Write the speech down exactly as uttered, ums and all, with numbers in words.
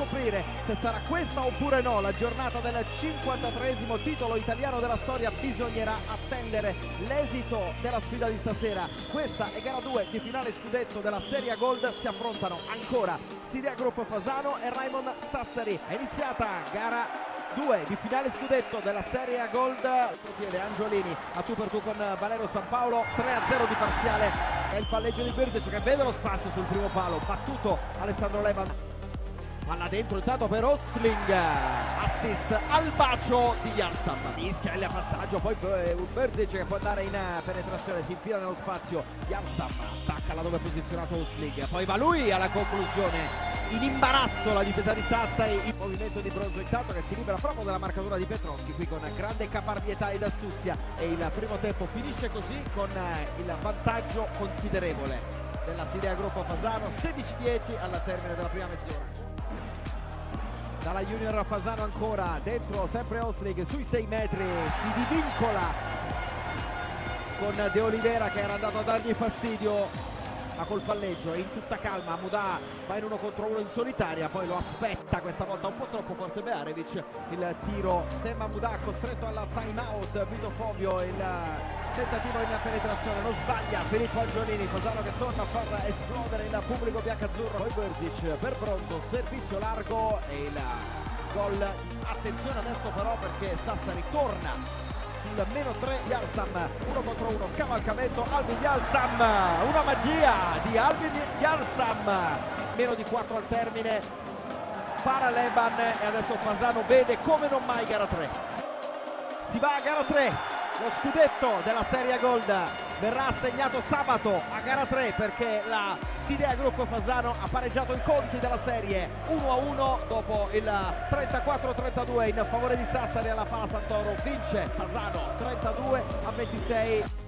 scoprire se sarà questa oppure no la giornata del cinquantatreesimo titolo italiano della storia. Bisognerà attendere l'esito della sfida di stasera. Questa è gara due di finale scudetto della Serie A Gold. Si affrontano ancora Sidea Group Fasano e Raimon Sassari. È iniziata gara due di finale scudetto della Serie A Gold. Piede Angiolini a tu per tu con Valero San Paolo, tre a zero di parziale. È il palleggio di Birzic che vede lo spazio sul primo palo, battuto Alessandro Levan. Palla dentro intanto per Ostling, assist al bacio di Janstam. Mischia il passaggio, poi Birzic che può andare in penetrazione, si infila nello spazio. Janstam attacca là dove è posizionato Ostling, poi va lui alla conclusione. In imbarazzo la difesa di Sassari, il movimento di Bronzo intanto che si libera proprio dalla marcatura di Petroschi qui con grande caparbietà ed astuzia, e il primo tempo finisce così con il vantaggio considerevole della Sidea Group Fasano, sedici a dieci al termine della prima mezz'ora. Dalla Junior Fasano ancora, dentro sempre Ostling sui sei metri, si divincola con De Oliveira che era andato a dargli fastidio. Ma col palleggio è in tutta calma, Mudà va in uno contro uno in solitaria, poi lo aspetta questa volta un po' troppo forse Bearevic, il tiro tema Mudà costretto alla time out, Vito Fovio il tentativo in penetrazione, non sbaglia Filippo Angiolini, Fasano che torna a far esplodere il pubblico biancazzurro, poi Birzic per Bronzo, servizio largo e il gol. Attenzione adesso però perché Sassari torna sul meno tre. Janstam uno contro uno, scavalcamento Albin Janstam, una magia di Albin Janstam, meno di quattro al termine, para Leban e adesso Fasano vede come non mai gara tre. Si va a gara tre, lo scudetto della Serie A Gold verrà assegnato sabato a gara tre perché la Sidea Group Fasano ha pareggiato i conti della serie uno a uno dopo il trentaquattro a trentadue in favore di Sassari alla Pala Santoro. Vince Fasano trentadue a ventisei.